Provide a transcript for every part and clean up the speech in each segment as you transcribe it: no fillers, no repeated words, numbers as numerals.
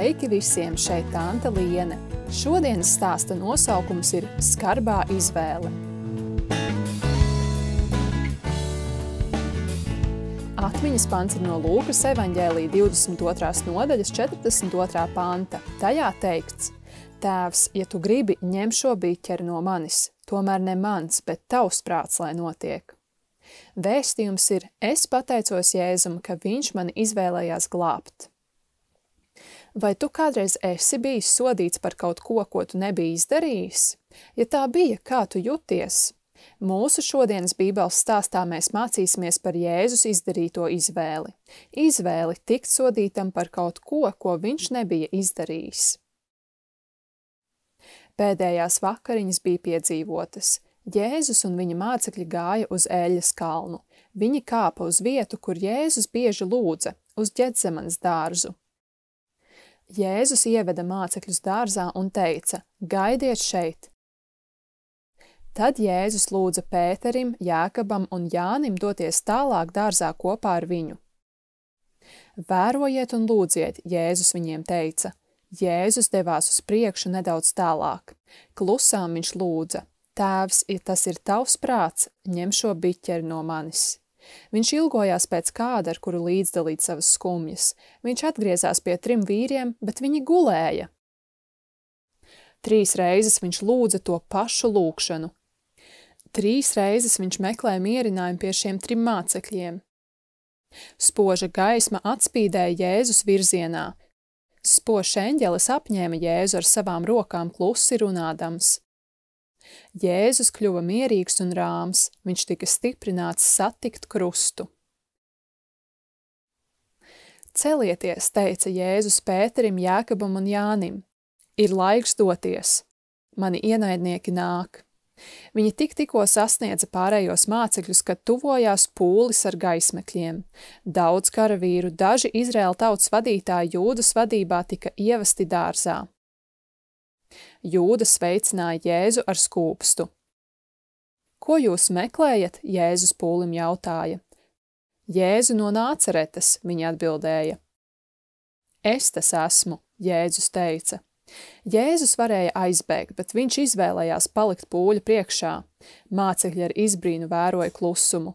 Sveiki visiem, šeit Tante Liene. Šodienas stāsta nosaukums ir Skarbā izvēle. Atmiņas pants ir no Lūkas evaņģēlija 22. nodaļas 42. panta. Tajā teikts: Tēvs, ja tu gribi, ņem šo biķeri no manis, tomēr ne mans, bet tavs prāts, lai notiek. Vēstījums ir: es pateicos Jēzum, ka viņš mani izvēlējās glābt. Vai tu kādreiz esi bijis sodīts par kaut ko, ko tu nebiji izdarījis? Ja tā bija, kā tu juties? Mūsu šodienas Bībeles stāstā mēs mācīsimies par Jēzus izdarīto izvēli. Izvēli tikt sodītam par kaut ko, ko viņš nebija izdarījis. Pēdējās vakariņas bija piedzīvotas. Jēzus un viņa mācekļi gāja uz Eļas kalnu. Viņi kāpa uz vietu, kur Jēzus bieži lūdza, uz Ģetsemanes dārzu. Jēzus ieveda mācekļus dārzā un teica: Gaidiet šeit! Tad Jēzus lūdza Pēterim, Jēkabam un Jānim doties tālāk dārzā kopā ar viņu. Vērojiet un lūdziet, Jēzus viņiem teica. Jēzus devās uz priekšu nedaudz tālāk. Klusām viņš lūdza: Tēvs, ja tas ir tavs prāts, ņem šo biķeri no manis. Viņš ilgojās pēc kāda, ar kuru līdzdalīt savas skumjas. Viņš atgriezās pie 3 vīriem, bet viņi gulēja. 3 reizes viņš lūdza to pašu lūgšanu. 3 reizes viņš meklēja mierinājumu pie šiem 3 mācekļiem. Spoža gaisma atspīdēja Jēzus virzienā. Spožs eņģelis apņēma Jēzu ar savām rokām klusi runādams. Jēzus kļuva mierīgs un rāms, viņš tika stiprināts satikt krustu. Celieties, teica Jēzus Pēterim, Jēkabam un Jānim. Ir laiks doties. Mani ienaidnieki nāk. Viņi tikko sasniedza pārējos mācekļus, kad tuvojās pūlis ar gaismekļiem. Daudz karavīru, daži Izraēla tautas vadītāji Jūdas vadībā tika ievesti dārzā. Jūda sveicināja Jēzu ar skūpstu. Ko jūs meklējat? Jēzus pūlim jautāja. Jēzu no Nāceretes, viņa atbildēja. Es tas esmu, Jēzus teica. Jēzus varēja aizbēgt, bet viņš izvēlējās palikt pūļa priekšā. Mācekļi ar izbrīnu vēroja klusumu.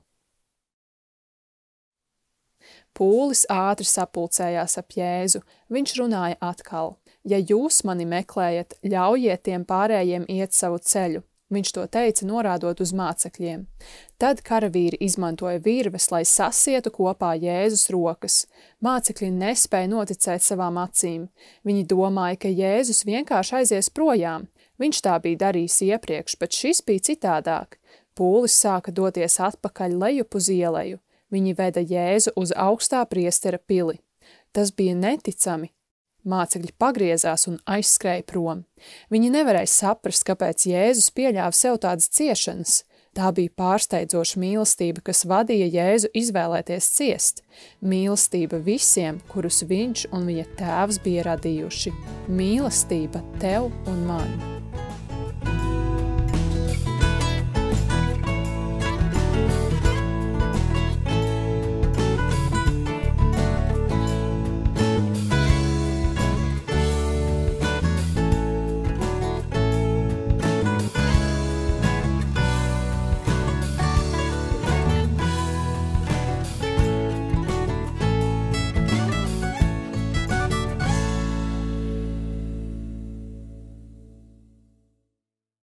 Pūlis ātri sapulcējās ap Jēzu. Viņš runāja atkal. Ja jūs mani meklējat, ļaujiet tiem pārējiem iet savu ceļu. Viņš to teica, norādot uz mācekļiem. Tad karavīri izmantoja virves, lai sasietu kopā Jēzus rokas. Mācekļi nespēja noticēt savām acīm. Viņi domāja, ka Jēzus vienkārši aizies projām. Viņš tā bija darījis iepriekš, bet šis bija citādāk. Pūlis sāka doties atpakaļ lejup uz ieleju. Viņi veda Jēzu uz augstā priestera pili. Tas bija neticami. Mācekļi pagriezās un aizskrēja prom. Viņi nevarēja saprast, kāpēc Jēzus pieļāva sev tādas ciešanas. Tā bija pārsteidzoša mīlestība, kas vadīja Jēzu izvēlēties ciest. Mīlestība visiem, kurus viņš un viņa tēvs bija radījuši. Mīlestība tev un man.